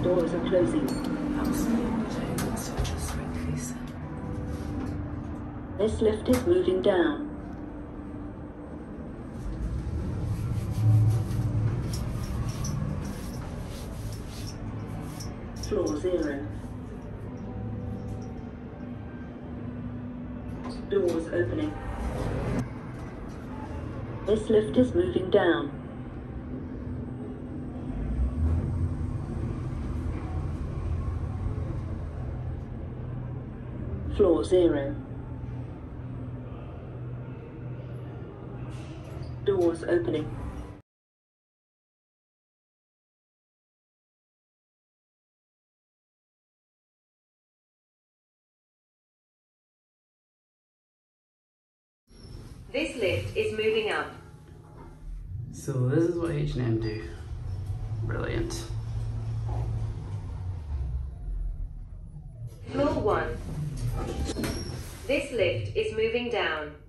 doors are closing. This lift is moving down. Floor 0. Doors opening. This lift is moving down. Floor 0. Doors opening. This lift is moving up. So this is what H&M do. Brilliant. Floor 1. This lift is moving down.